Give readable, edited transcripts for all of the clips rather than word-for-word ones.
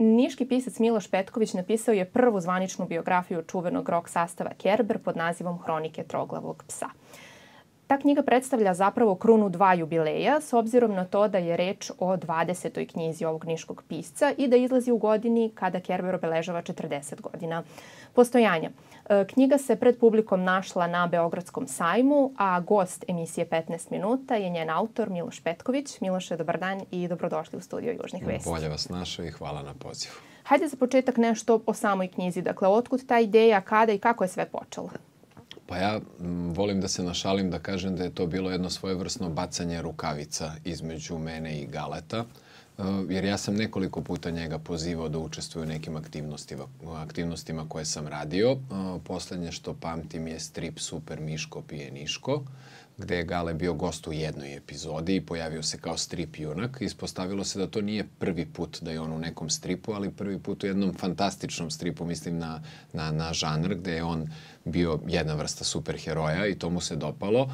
Niški pisac Miloš Petković napisao je prvu zvaničnu biografiju čuvenog rock sastava Kerber pod nazivom Hronike troglavog psa. Ta knjiga predstavlja zapravo krunu dva jubileja s obzirom na to da je reč o 20. knjizi ovog niškog pisca i da izlazi u godini kada Kerber obeležava 40 godina postojanja. Knjiga se pred publikom našla na Beogradskom sajmu, a gost emisije 15 minuta je njen autor Miloš Petković. Miloše, dobar dan i dobrodošli u studio Južnih vesti. Bolje vas našao i hvala na pozivu. Hajde za početak nešto o samoj knjizi. Dakle, otkud ta ideja, kada i kako je sve počelo? Pa ja volim da se našalim da kažem da je to bilo jedno svojevrsno bacanje rukavica između mene i Galeta, jer ja sam nekoliko puta njega pozivao da učestvuje u nekim aktivnostima koje sam radio. Poslednje što pamtim je strip Super Miško pije Niško, gde je Gale bio gost u jednoj epizodi i pojavio se kao strip junak. Ispostavilo se da to nije prvi put da je on u nekom stripu, ali prvi put u jednom fantastičnom stripu, mislim na žanr, gde je on bio jedna vrsta superheroja i to mu se dopalo,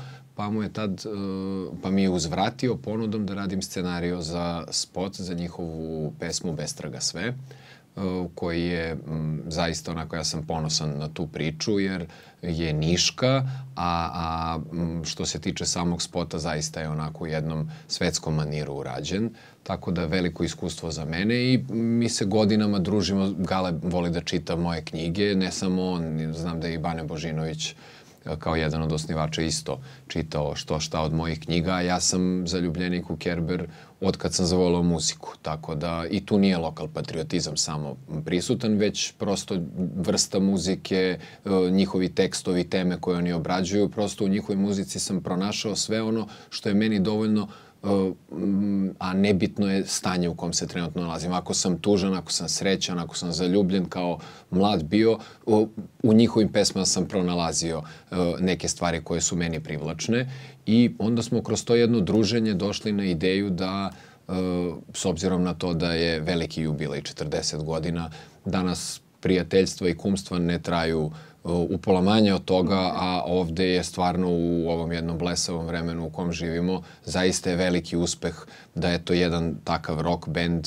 pa mi je uzvratio ponudom da radim scenario za spot, za njihovu pesmu Bestraga sve, koji je zaista onako, ja sam ponosan na tu priču jer je niška, a što se tiče samog spota zaista je onako u jednom svetskom maniru urađen. Tako da veliko iskustvo za mene i mi se godinama družimo. Gale voli da čita moje knjige, ne samo on, znam da je i Bane Božinović kao jedan od osnivača isto čitao što šta od mojih knjiga, a ja sam zaljubljenik u Kerber od kad sam zavolao muziku. Tako da i tu nije lokal patriotizam samo prisutan, već prosto vrsta muzike, njihovi tekstovi, teme koje oni obrađuju. Prosto u njihovoj muzici sam pronašao sve ono što je meni dovoljno, a nebitno je stanje u kom se trenutno nalazim. Ako sam tužan, ako sam srećan, ako sam zaljubljen kao mlad bio, u njihovim pesmama sam pronalazio neke stvari koje su meni privlačne i onda smo kroz to jedno druženje došli na ideju da, s obzirom na to da je veliki jubilej 40 godina, danas prijateljstva i kumstva ne traju upola manje od toga, a ovde je stvarno u ovom jednom blesavom vremenu u kom živimo zaista je veliki uspeh da je to jedan takav rock band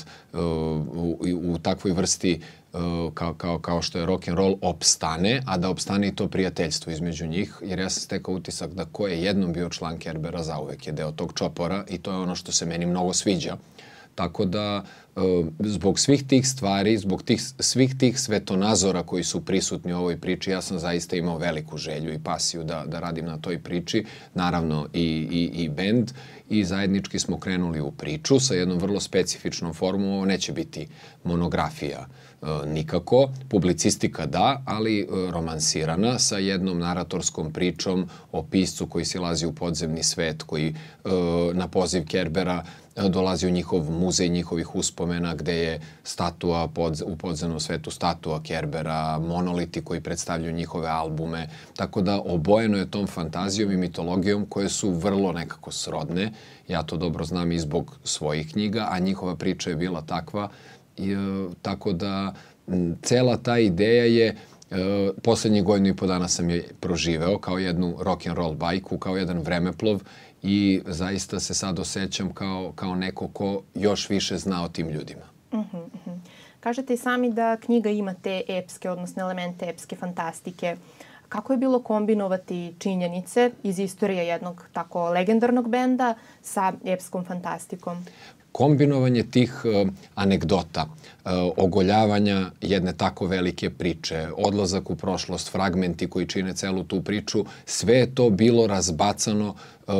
u takvoj vrsti kao što je rock and roll opstane, a da opstane i to prijateljstvo između njih, jer ja sam stekao utisak da ko je jednom bio član Kerbera zauvek je deo tog čopora i to je ono što se meni mnogo sviđa. Tako da, zbog svih tih stvari, zbog svih tih svetonazora koji su prisutni u ovoj priči, ja sam zaista imao veliku želju i pasiju da radim na toj priči, naravno i bend, i zajednički smo krenuli u priču sa jednom vrlo specifičnom formom. Ovo neće biti monografija nikako, publicistika da, ali romansirana sa jednom naratorskom pričom o piscu koji silazi u podzemni svet, koji na poziv Kerbera dolazi u njihov muzej njihovih uspomena gde je statua u podzemnom svetu, statua Kerbera, monoliti koji predstavljaju njihove albume. Tako da obojeno je tom fantazijom i mitologijom koje su vrlo nekako srodne. Ja to dobro znam i zbog svojih knjiga, a njihova priča je bila takva. Tako da cela ta ideja je, poslednjih godinu i po dana sam je proživeo kao jednu rock and roll bajku, kao jedan vremeplov i zaista se sad osjećam kao neko ko još više zna o tim ljudima. Kažete i sami da knjiga ima te epske, odnosno elemente epske fantastike. Kako je bilo kombinovati činjenice iz istorije jednog tako legendarnog benda sa epskom fantastikom? Kombinovanje tih anegdota, ogoljavanja jedne tako velike priče, odlazak u prošlost, fragmenti koji čine celu tu priču, sve je to bilo razbacano.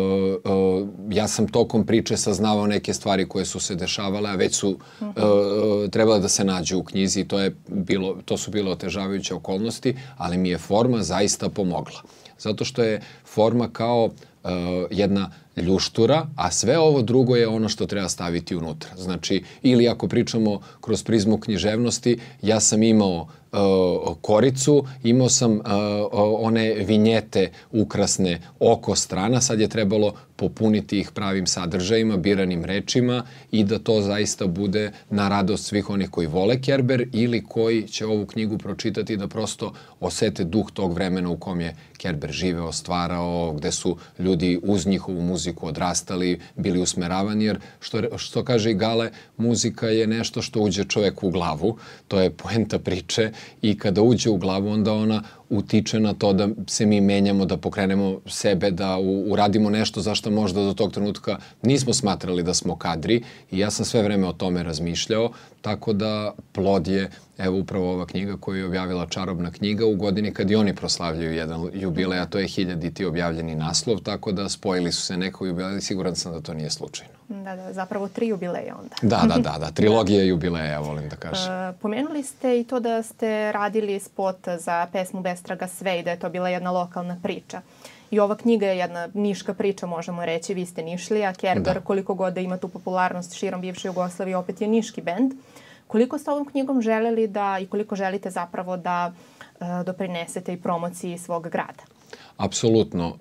Ja sam tokom priče saznavao neke stvari koje su se dešavale, a već su trebale da se nađu u knjizi i to su bile otežavajuće okolnosti, ali mi je forma zaista pomogla. Zato što je forma kao jedna ljuštura, a sve ovo drugo je ono što treba staviti unutra. Znači, ili ako pričamo kroz prizmu književnosti, ja sam imao koricu, imao sam one vinjete ukrasne oko strana, sad je trebalo popuniti ih pravim sadržajima, biranim rečima i da to zaista bude na radost svih onih koji vole Kerber ili koji će ovu knjigu pročitati da prosto osete duh tog vremena u kom je Kerber živeo, stvarao, gde su ljudi ljudi uz njihovu muziku odrastali, bili usmeravani, jer što kaže i Gale, muzika je nešto što uđe čoveku u glavu, to je poenta priče i kada uđe u glavu onda ona utiče na to da se mi menjamo, da pokrenemo sebe, da uradimo nešto za što možda do tog trenutka nismo smatrali da smo kadri i ja sam sve vreme o tome razmišljao, tako da plod je evo upravo ova knjiga koju je objavila Čarobna knjiga u godini kad i oni proslavljaju jedan jubilej, a to je 1000. objavljeni naslov, tako da spojili su se neko jubilej, siguran sam da to nije slučajno. Da, zapravo 3 jubileja onda. Da, trilogija jubileja, volim da kažem. Pomenuli ste i to da ste radili spot za pesmu Bestraga sve i da je to bila jedna lokalna priča. I ova knjiga je jedna niška priča, možemo reći, vi ste Nišlija, Kerber, koliko god da ima tu popularnost širom bivše Jugoslavije, opet je niški bend. Koliko ste ovom knjigom želeli da i koliko želite zapravo da doprinesete i promociji svog grada? Apsolutno.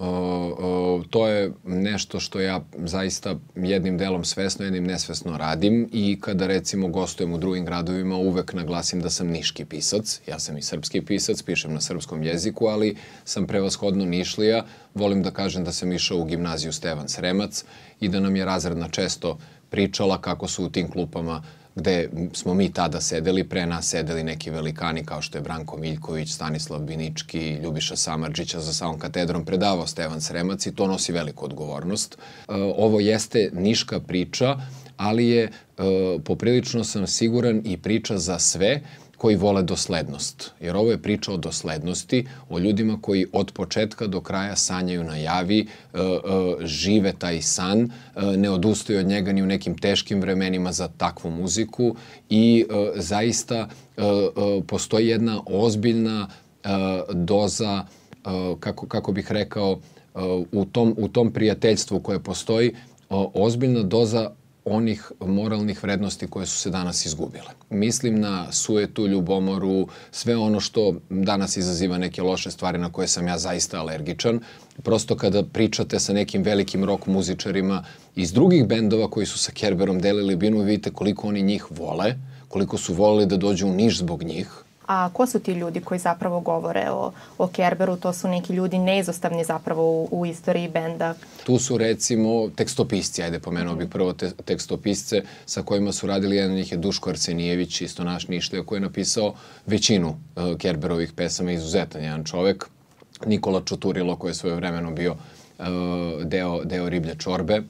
To je nešto što ja zaista jednim delom svesno, jednim nesvesno radim i kada recimo gostujem u drugim gradovima uvek naglasim da sam niški pisac. Ja sam i srpski pisac, pišem na srpskom jeziku, ali sam prevashodno Nišlija. Volim da kažem da sam išao u gimnaziju Stevan Sremac i da nam je razredna često pričala kako su u tim klupama gde smo mi tada sedeli, pre nas sedeli neki velikani kao što je Branko Miljković, Stanislav Binički, Ljubiša Samardžića, za samom katedrom predavao Stevan Sremac i to nosi veliku odgovornost. Ovo jeste niška priča, ali je poprilično sam siguran i priča za sve koji vole doslednost. Jer ovo je priča o doslednosti, o ljudima koji od početka do kraja sanjaju na javi, žive taj san, ne odustaju od njega ni u nekim teškim vremenima za takvu muziku i zaista postoji jedna ozbiljna doza, kako bih rekao, u tom prijateljstvu koje postoji, ozbiljna doza onih moralnih vrednosti koje su se danas izgubile. Mislim na sujetu, ljubomoru, sve ono što danas izaziva neke loše stvari na koje sam ja zaista alergičan. Prosto kada pričate sa nekim velikim rock muzičarima iz drugih bendova koji su sa Kerberom delili binu, vidite koliko oni njih vole, koliko su voleli da dođu u Niš zbog njih. A ko su ti ljudi koji zapravo govore o Kerberu? To su neki ljudi neizostavni zapravo u istoriji benda. Tu su recimo tekstopisci, ajde pomenuo bih prvo tekstopisce sa kojima su radili, jedan od njih je Duško Arsenijević, isto naš Nišlija, koji je napisao većinu Kerberovih pesama, izuzetan jedan čovek. Nikola Čuturilo, koji je svojevremeno bio deo Riblje čorbe,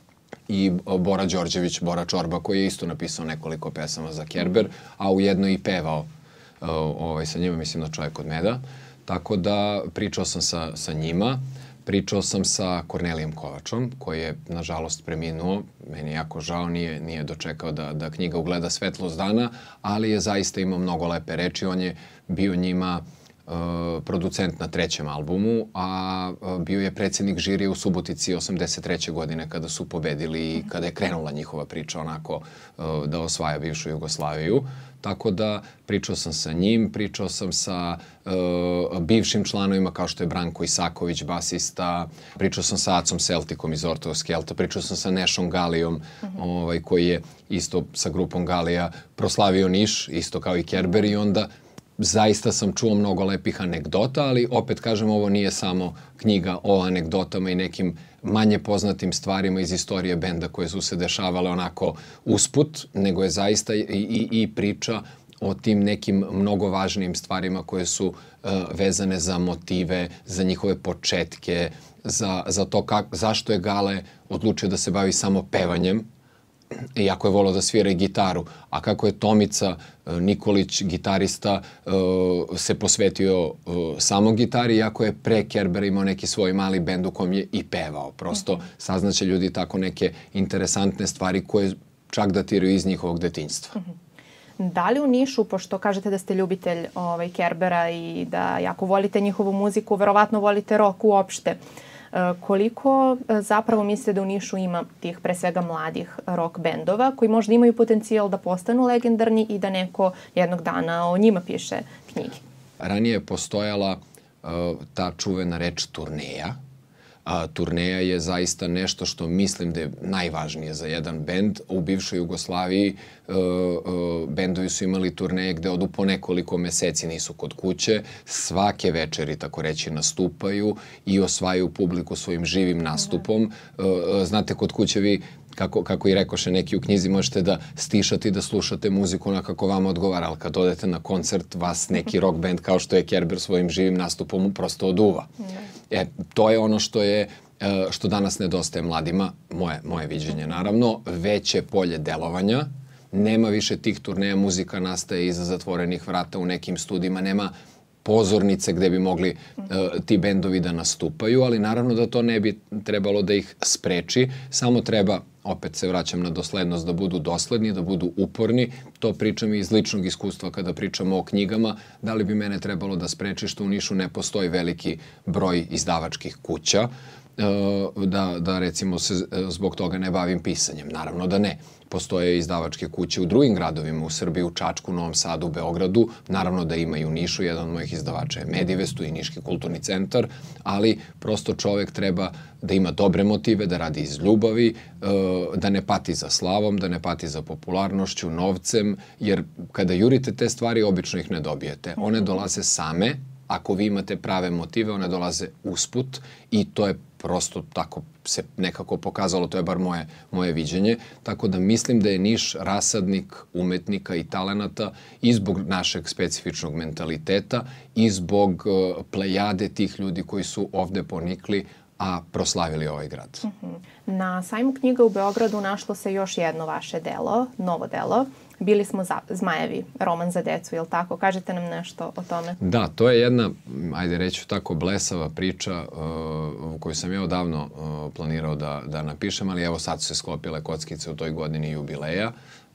i Bora Đorđević, Bora Čorba, koji je isto napisao nekoliko pesama za Kerber, a ujedno i pevao sa njima, mislim na Čovjek od meda. Tako da pričao sam sa njima, pričao sam sa Kornelijem Kovačom, koji je nažalost preminuo. Meni je jako žao, nije dočekao da knjiga ugleda svetlost dana, ali je zaista imao mnogo lepe reči. On je bio njima producent na 3. albumu, a bio je predsjednik žirije u Subotici 83. godine kada su pobedili i kada je krenula njihova priča onako da osvaja bivšu Jugoslaviju. Tako da pričao sam sa njim, pričao sam sa bivšim članovima kao što je Branko Isaković, basista, pričao sam sa Acom Celtikom iz Ortova Skelta, pričao sam sa Nešom Galijom, koji je isto sa grupom Galija proslavio Niš, isto kao i Kerber, i onda zaista sam čuo mnogo lepih anegdota, ali opet kažem, ovo nije samo knjiga o anegdotama i nekim manje poznatim stvarima iz istorije benda koje su se dešavale onako usput, nego je zaista i priča o tim nekim mnogo važnijim stvarima koje su vezane za motive, za njihove početke, za to zašto je Gale odlučio da se bavi samo pevanjem, iako je volao da svira i gitaru, a kako je Tomica Nikolić, gitarista, se posvetio samo gitari, iako je pre Kerbera imao neki svoj mali bend u kojem je i pevao. Prosto saznaće ljudi tako neke interesantne stvari koje čak datiraju iz njihovog detinjstva. Da li u Nišu, pošto kažete da ste ljubitelj Kerbera i da jako volite njihovu muziku, verovatno volite rock uopšte, koliko zapravo mislite da u Nišu ima tih pre svega mladih rock bendova koji možda imaju potencijal da postanu legendarni i da neko jednog dana o njima piše knjige? Ranije je postojala ta čuvena reč turneja, turneja je zaista nešto što mislim da je najvažnije za jedan bend. U bivšoj Jugoslaviji bendovi su imali turneje gde odu po nekoliko meseci, nisu kod kuće, svake večeri, tako reći, nastupaju i osvajaju publiku svojim živim nastupom. Znate, kod kuće vi, kako i rekoše neki u knjizi, možete da stišate i da slušate muziku na kako vam odgovara, ali kad odete na koncert, vas neki rock band kao što je Kerber svojim živim nastupom prosto oduva. To je ono što danas nedostaje mladima, moje viđenje naravno, veće polje delovanja, nema više tih turneja, muzika nastaje iza zatvorenih vrata u nekim studijima, nema pozornice gde bi mogli ti bendovi da nastupaju, ali naravno da to ne bi trebalo da ih spreči, samo treba, opet se vraćam na doslednost, da budu dosledni, da budu uporni. To pričam i iz ličnog iskustva kada pričamo o knjigama. Da li bi mene trebalo da spreči što u Nišu ne postoji veliki broj izdavačkih kuća, da recimo se zbog toga ne bavim pisanjem? Naravno da ne. Postoje izdavačke kuće u drugim gradovima, u Srbiji, u Čačku, Novom Sadu, Beogradu. Naravno da ima i u Nišu. Jedan od mojih izdavača je Medivest, i Niški kulturni centar, ali prosto čovek treba da ima dobre motive, da radi iz ljubavi, da ne pati za slavom, da ne pati za popularnošću, novcem, jer kada jurite te stvari, obično ih ne dobijete. One dolaze same. Ako vi imate prave motive, one dolaze usput i to je prosto tako se nekako pokazalo, to je bar moje viđenje. Tako da mislim da je Niš rasadnik umetnika i talenata i zbog našeg specifičnog mentaliteta i zbog plejade tih ljudi koji su ovde ponikli, a proslavili ovaj grad. Na sajmu knjiga u Beogradu našlo se još jedno vaše delo, novo delo. Bili smo zmajevi, roman za decu, je li tako? Kažete nam nešto o tome? Da, to je jedna, ajde reću tako, blesava priča koju sam ja odavno planirao da napišem, ali evo sad su se sklopile kockice u toj godini jubileja,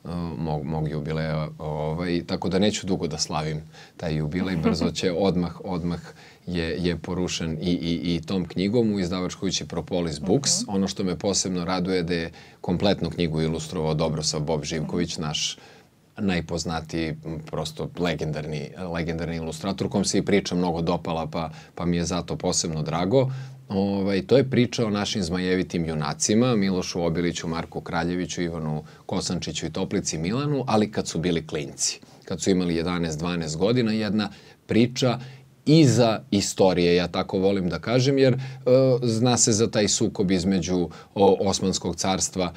mog jubileja, tako da neću dugo da slavim taj jubilej, brzo će odmah je porušen i tom knjigom u izdavačkoj kući Propolis Books. Ono što me posebno raduje da je kompletnu knjigu ilustrovao Dobrosav Bob Živković, naš najpoznatiji, prosto legendarni ilustrator, kom se i priča mnogo dopala, pa mi je zato posebno drago. To je priča o našim zmajevitim junacima, Milošu Obiliću, Marku Kraljeviću, Ivanu Kosančiću i Toplici Milanu, ali kad su bili klinci, kad su imali 11-12 godina, jedna priča iza istorije, ja tako volim da kažem, jer zna se za taj sukob između Osmanskog carstva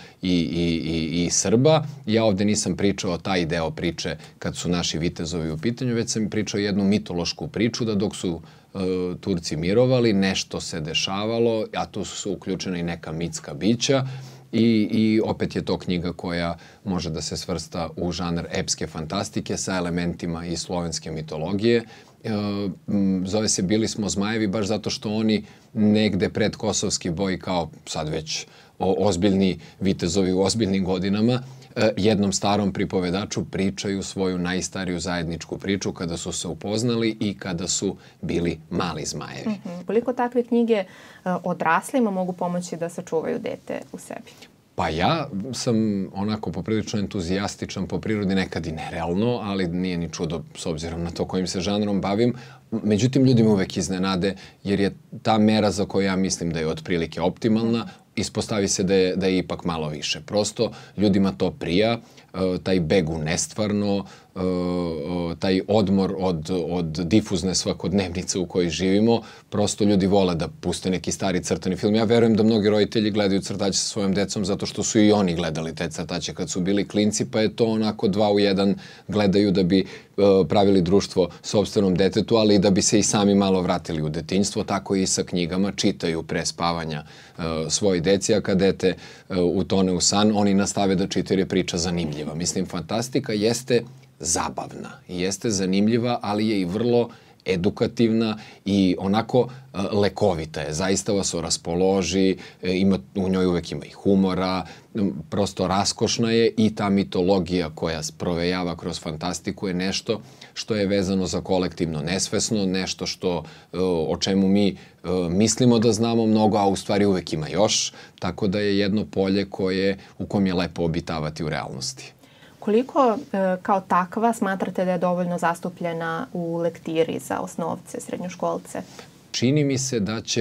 i Srba. Ja ovde nisam pričao o taj deo priče kad su naši vitezovi u pitanju, već sam pričao jednu mitološku priču da dok su Turci mirovali, nešto se dešavalo, a tu su uključena i neka mitska bića. I opet je to knjiga koja može da se svrsta u žanr epske fantastike sa elementima i slovenske mitologije. Zove se Bili smo zmajevi baš zato što oni negde pred kosovski boj, kao sad već ozbiljni vitezovi u ozbiljnim godinama, jednom starom pripovedaču pričaju svoju najstariju zajedničku priču kada su se upoznali i kada su bili mali zmajevi. Koliko takve knjige odraslima mogu pomoći da sačuvaju dete u sebi? Pa ja sam onako poprilično entuzijastičan po prirodi, nekad i nerealno, ali nije ni čudo s obzirom na to kojim se žanrom bavim. Međutim, ljudi me uvek iznenade jer je ta mera za koju ja mislim da je otprilike optimalna, ispostavi se da je ipak malo više. Prosto ljudima to prija, taj beg u nestvarno, taj odmor od difuzne svakodnevnice u kojoj živimo. Prosto ljudi vole da puste neki stari crtani film. Ja verujem da mnogi roditelji gledaju crtače sa svojom decom zato što su i oni gledali te crtače kad su bili klinci, pa je to onako 2 u 1, gledaju da bi pravili društvo sopstvenom detetu, ali i da bi se i sami malo vratili u detinjstvo. Tako i sa knjigama, čitaju pre spavanja svoje deci, a kad dete utone u san, oni nastave da čitaju jer je priča zanimljiva. Mislim, fantastika jeste zabavna i jeste zanimljiva, ali je i vrlo edukativna i onako lekovita je. Zaista vas raspoloži, u njoj uvek ima i humora, prosto raskošna je i ta mitologija koja provejava kroz fantastiku je nešto što je vezano za kolektivno nesvesno, nešto o čemu mi mislimo da znamo mnogo, a u stvari uvek ima još, tako da je jedno polje u kom je lepo obitavati u realnosti. Koliko kao takva smatrate da je dovoljno zastupljena u lektiri za osnovce, srednjoškolce? Čini mi se da će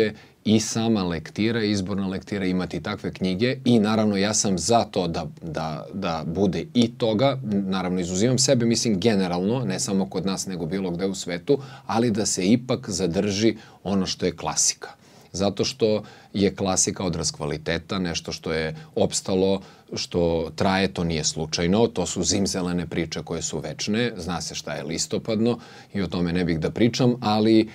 i sama lektira, izborna lektira imati takve knjige i naravno ja sam za to da bude i toga, naravno izuzimam sebe, mislim generalno, ne samo kod nas nego bilo gde u svetu, ali da se ipak zadrži ono što je klasika. Zato što je klasika odraz kvaliteta, nešto što je opstalo, što traje, to nije slučajno, to su zimzelene priče koje su večne, zna se šta je listopadno i o tome ne bih da pričam, ali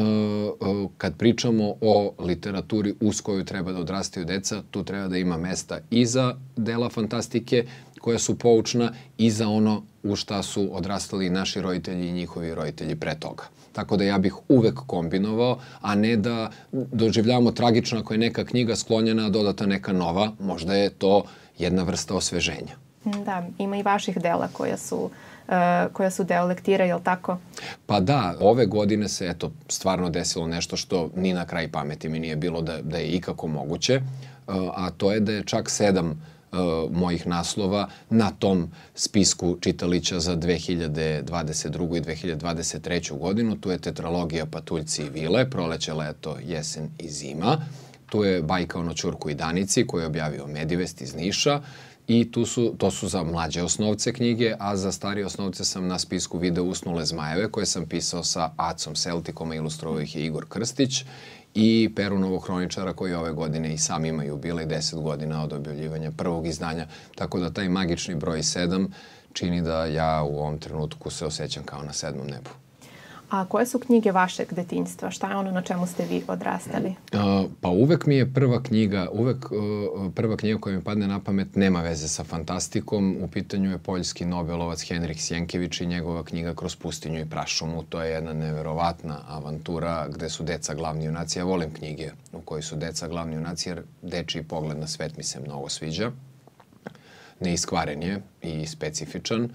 kad pričamo o literaturi uz koju treba da odrastaju deca, tu treba da ima mesta i za dela fantastike koja su poučna i za ono u šta su odrastali naši roditelji i njihovi roditelji pre toga. Tako da ja bih uvek kombinovao, a ne da doživljavamo tragično ako je neka knjiga sklonjena, a dodata neka nova. Možda je to jedna vrsta osveženja. Da, ima i vaših dela koja su deo lektira, je li tako? Pa da, ove godine se stvarno desilo nešto što ni na kraj pameti mi nije bilo da je ikako moguće, a to je da je čak 7 mojih naslova na tom spisku čitalića za 2022. i 2023. godinu. Tu je tetralogija Patuljci i vile, Proleće, leto, jesen i zima. Tu je bajka o Noćurku i Danici koju je objavio Medivest iz Niša. I to su za mlađe osnovce knjige, a za starije osnovce sam na spisku video Usnule zmajeve koje sam pisao sa Acom Seltikom, a ilustrovao ih je Igor Krstić, i Perunovog hroničara koji ove godine i sam ima jubilej 10 godina od objavljivanja prvog izdanja. Tako da taj magični broj 7 čini da ja u ovom trenutku se osjećam kao na 7. nebu. A koje su knjige vašeg detinjstva? Šta je ono na čemu ste vi odrastali? Pa uvek mi je prva knjiga koja mi padne na pamet nema veze sa fantastikom. U pitanju je poljski nobelovac Henrik Sienkiewicz i njegova knjiga Kroz pustinju i prašumu. To je jedna neverovatna avantura gde su deca glavni junaci. Ja volim knjige u kojoj su deca glavni junaci jer dečiji pogled na svet mi se mnogo sviđa. Neiskvaren je i specifičan.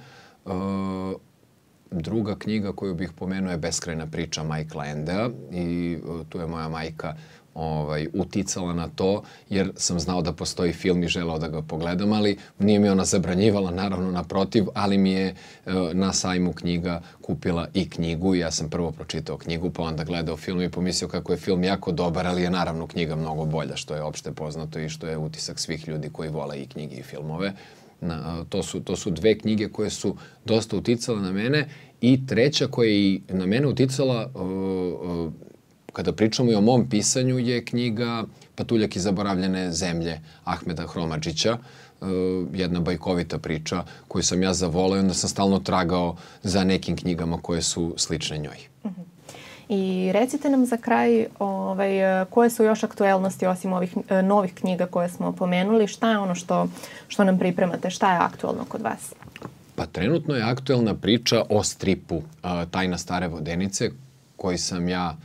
Druga knjiga koju bih pomenuo je Beskrajna priča Michaela Endea i tu je moja majka uticala na to jer sam znao da postoji film i želeo da ga pogledam, ali nije mi ona zabranjivala, naravno naprotiv, ali mi je na sajmu knjiga kupila i knjigu i ja sam prvo pročitao knjigu pa onda gledao film i pomislio kako je film jako dobar, ali je naravno knjiga mnogo bolja, što je opšte poznato i što je utisak svih ljudi koji vole i knjige i filmove. To su 2 knjige koje su dosta uticale na mene i treća koja je i na mene uticala kada pričamo i o mom pisanju je knjiga Patuljak iz zaboravljene zemlje Ahmeda Hromadžića, jedna bajkovita priča koju sam ja zavoleo i onda sam stalno tragao za nekim knjigama koje su slične njoj. I recite nam za kraj koje su još aktuelnosti osim ovih novih knjiga koje smo pomenuli, šta je ono što nam pripremate, šta je aktuelno kod vas? Pa trenutno je aktuelna priča o stripu Tajna stare vodenice koji sam ja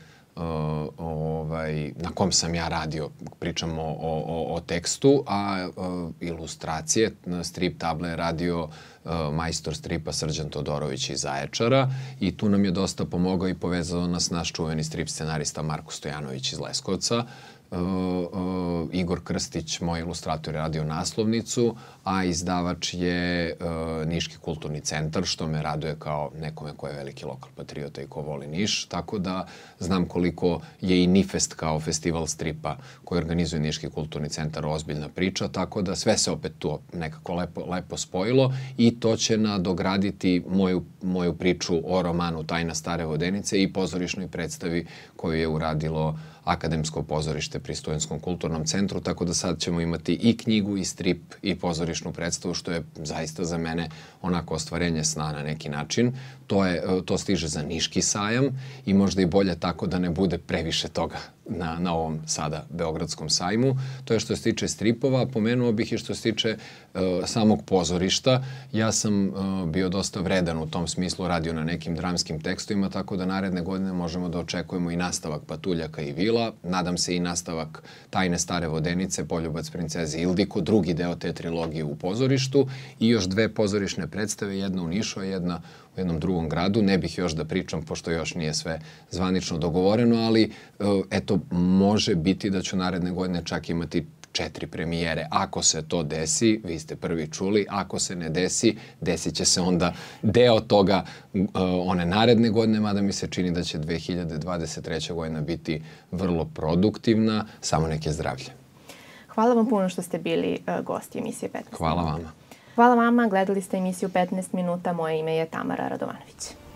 na kom sam ja radio, pričamo o tekstu, a ilustracije, strip table je radio majstor stripa Srđan Todorović iz Zaječara i tu nam je dosta pomogao i povezao nas naš čuveni strip scenarista Marko Stojanović iz Leskovca. Igor Krstić, moj ilustrator, je radio naslovnicu, a izdavač je Niški kulturni centar, što me raduje kao nekome ko je veliki lokal patriota i ko voli Niš. Tako da znam koliko je i Nifest kao festival stripa koji organizuje Niški kulturni centar ozbiljna priča, tako da sve se opet tu nekako lepo spojilo i to će nadograditi moju priču o romanu Tajna stare vodenice i pozorišnoj predstavi koju je uradilo Akademsko pozorište pri Studentskom kulturnom centru, tako da sad ćemo imati i knjigu, i strip, i pozorišnu predstavu, što je zaista za mene onako ostvarenje sna na neki način. To stiže za Niški sajam i možda i bolje tako da ne bude previše toga na ovom sada Beogradskom sajmu. To je što se tiče stripova. Pomenuo bih i što se tiče samog pozorišta. Ja sam bio dosta vredan u tom smislu, radio na nekim dramskim tekstovima, tako da naredne godine možemo da očekujemo i nastavak Patuljaka i vila. Nadam se i nastavak Tajne stare vodenice, Poljubac princeze Ildiko, drugi deo te trilogije u pozorištu i još 2 pozorišne predstave, jedna u Nišu, a jedna u jednom drugom gradu. Ne bih još da pričam, pošto još nije sve zvanično dogovoreno, ali eto, može biti da ću naredne godine čak imati 4 premijere. Ako se to desi, vi ste prvi čuli, ako se ne desi, desit će se onda deo toga one naredne godine, mada mi se čini da će 2023. godina biti vrlo produktivna, samo neke zdravlje. Hvala vam puno što ste bili gosti emisije 15 minuta. Hvala vama. Hvala vama, gledali ste emisiju 15 minuta, moje ime je Tamara Radovanović.